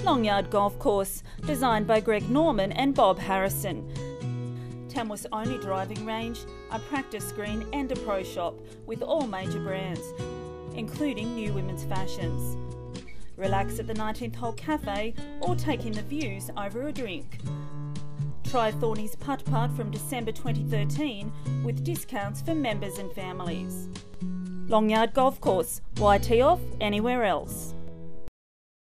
Longyard Golf Course, designed by Greg Norman and Bob Harrison. Tamworth's only driving range, a practice green and a pro shop with all major brands, including new women's fashions. Relax at the 19th Hole Cafe or take in the views over a drink. Try Thorny's Putt Putt from December 2013 with discounts for members and families. Longyard Golf Course, why tee off anywhere else?